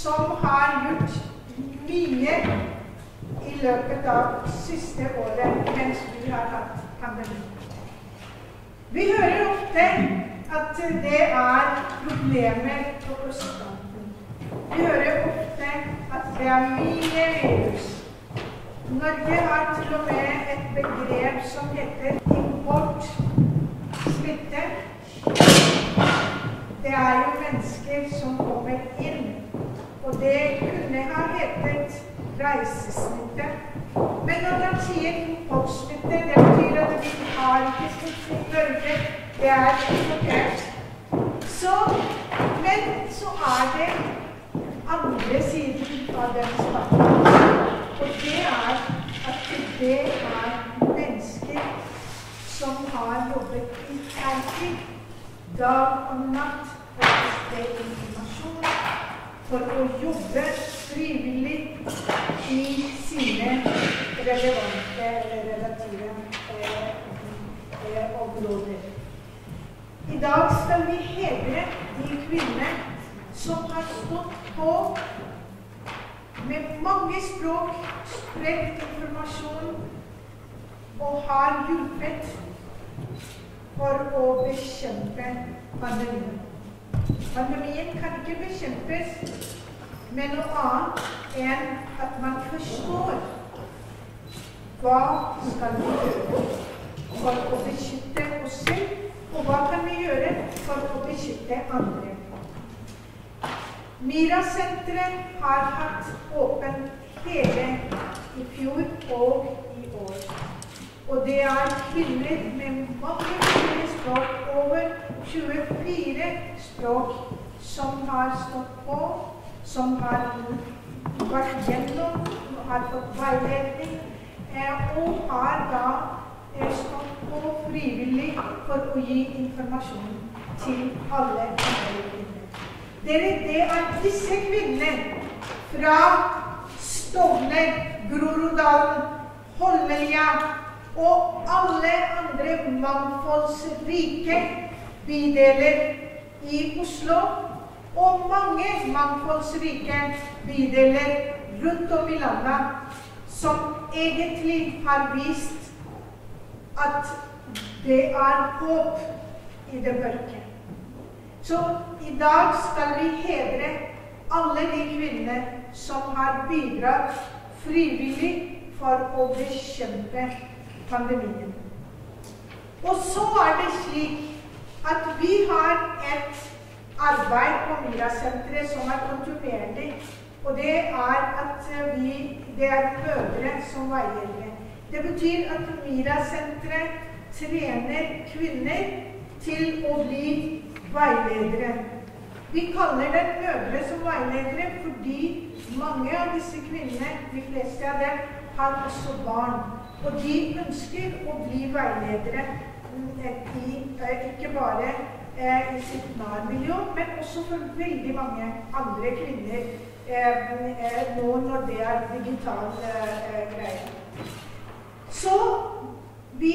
som har gjort mye i løpet av siste året mens vi har hatt pandemi. Vi hører ofte at det er problemer på østkanten. Vi hører ofte at det er mye virus. Norge har til og med et begrep som heter importsmitte. Det er jo mennesker som kommer inn, og det kunne ha hetet reisesmitte. Men når man sier importsmitte, det betyr at vi har ikke smitte i Norge, det er importert. Men så er det andre siden av den saken. Og det er at det er mennesker som har jobbet i heltid, dag og natt, for å spre informasjon, for å jobbe frivillig i sine relevante eller relative områder. I dag skal vi hedre de kvinnene som har stått på med mange språk, spredt informasjon og har hjulpet for å bekjempe pandemien. Pandemien kan ikke bekjempes med noe annet enn at man forstår hva skal vi gjøre for å beskytte oss selv, og hva kan vi gjøre for å beskytte andre. MIRA-senteret har hatt åpent hele i fjor og i år. Og det er kvinner med mange forskjellige språk, over 24 språk, som har stått på, som har vært gjennom, har fått veiledning, og har da stått på frivillig for å gi informasjon til alle andre kvinner. Det er disse kvinnene fra Stovner, Groruddalen, Holmlia og alle andre mangfoldsrike bydeler i Oslo, og mange mangfoldsrike bydeler rundt om i landet, som egentlig har vist at det er håp i det mørke. Så i dag skal vi hedre alle de kvinnene som har bidratt frivillig for å bekjempe pandemien. Og så er det slik at vi har et arbeid på MIRA-senteret som er kontinuerlig, og det er at det er mødre som veiledere. Det betyr at MIRA-senteret trener kvinner til å bli veiledere. Vi kaller dem mødre som veiledere fordi mange av disse kvinnene, de fleste av dem, har også barn. Og de ønsker å bli veiledere ikke bare i sitt nærmiljø, men også for veldig mange andre kvinner nå når det er digital greie. Så vi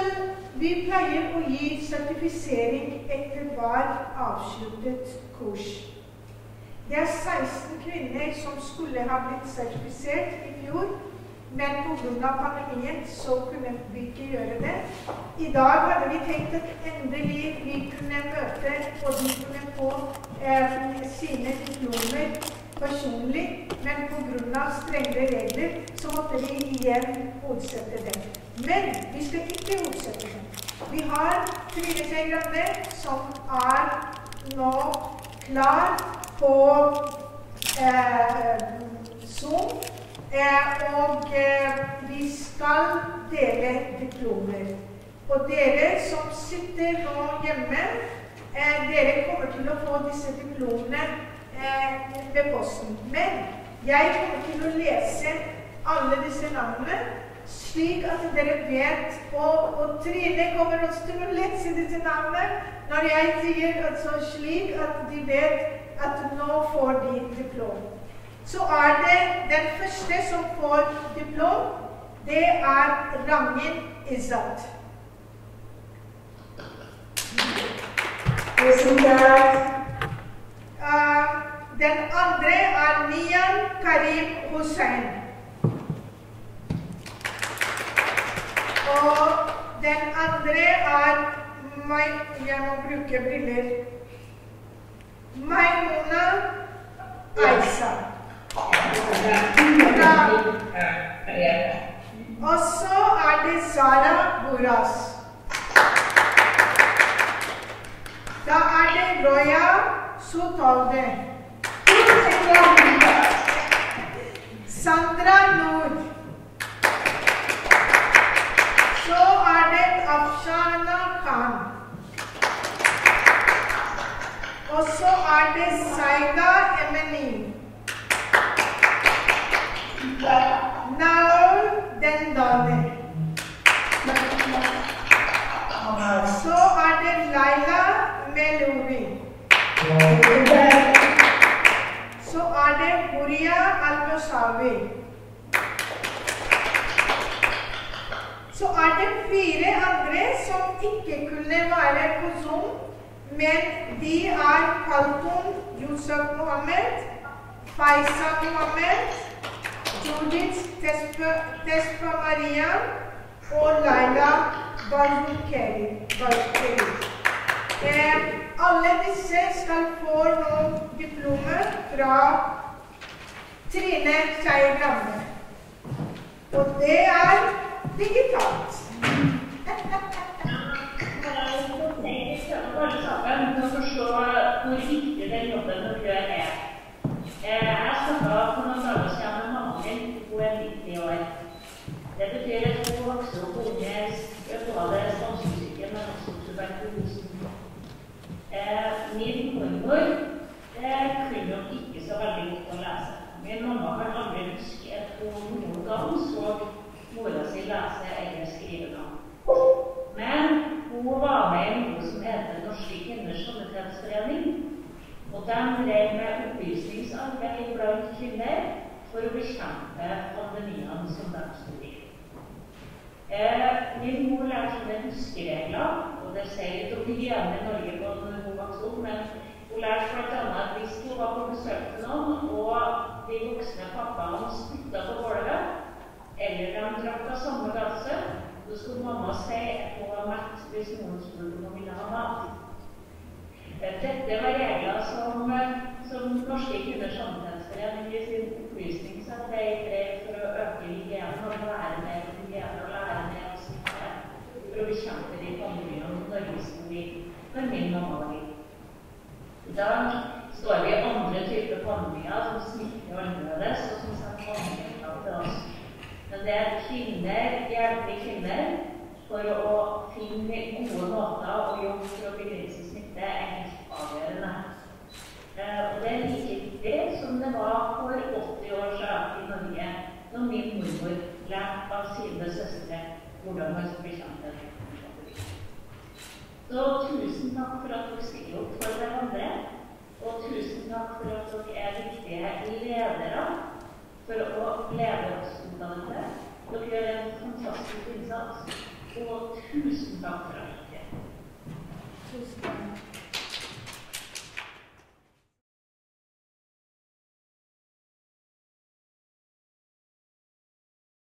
pleier å gi sertifisering etter hver avsluttet kurs. Det er 16 kvinner som skulle ha blitt sertifisert i fjor, men på grunn av pandemien så kunne vi ikke gjøre det. I dag hadde vi tenkt at endelig vi kunne møte, og de kunne få sine diplomer personlig, men på grunn av strenge regler så måtte vi igjen utsette dem. Men vi skal ikke utsette dem. Vi har Trine Skei Grande som er nå klar på Zoom, og vi skal dele diplomer. Og dere som sitter nå hjemme, dere kommer til å få disse diplomene ved posten. Men jeg kommer til å lese alle disse navnene, slik at dere vet, og Trine kommer også til å lese disse navnene, når jeg sier altså slik at de vet at nå får de diplom. Så er det den første som får diplom, det er Ramin Izzat. Tusen takk. Den andre er Mian Karim Hussein. Og den andre er jeg må bruke briller. Maimuna Aisa. Og så er det Sara Buras. Da er det Roya Sotalde. Sandra Noor. Så er det Afshana Khan. Og så er det Saida Emeni. Naur Dendane. Så er det Laila Melouri. Så er det Huria Al-Musawi. Så er det 4 andre som ikke kunne være på Zoom, men de er Kaltun Yusuf Mohammed, Faisal Mohammed, Judith Tespa Maria og Laila Bazukeri. Alle disse skal få noen diplomer fra Trine Skei Grande. Og det er digitalt. Alle sammen for å forstå hvor viktig den jobben dere gjør er. Jeg snakket for noen dager siden med mamma min, hun er 90 år. Det betyr at hun vokser opp unge både stansesyke, men også tuberkulosen. Min mormor kunne jo ikke så veldig godt å lese. Min mamma kan aldri huske at hun noen gang så mora si lese eller skrive noe. Men hun var med i noe som heter Norske Kvinners Sanitetsforening, og de drev med opplysningsarbeid blant kvinner for å bekjempe pandemiene som de stod i. Min mor lærte sånne huskeregler, og det sier litt om hygiene i Norge på når hun vokste opp, men hun lærte blant annet at hvis hun var på besøk til noen, og de voksne pappaene spyttet på gulvet, eller de drakk av samme glasset, så skulle mamma si at hun var mett hvis noen spurte om hun ville ha mat. Dette var regler som Norske Kvinners Sanitetsforening i sin opplysningsarbeid drev for å øke hygienen og lære mer om hygiene og lære mer om smitte for å bekjempe de pandemiene Norge stod i når min mamma var litt. I dag står vi i andre typer pandemier som smitter annerledes og som setter pandemier til oss. Men det er kvinner, hjelper kvinner for å finne gode måter å jobbe for å begrense smitte er helt avgjørende. Og det er like viktig som det var for 80 år siden i Norge, når min mormor lærte av sine søstre hvordan man skulle bekjempe det. Så tusen takk for at dere stiller opp for hverandre, og tusen takk for at dere er viktige ledere for å lede oss ut av dette. Dere gjør en fantastisk innsats, og tusen takk for alt det. Tusen takk.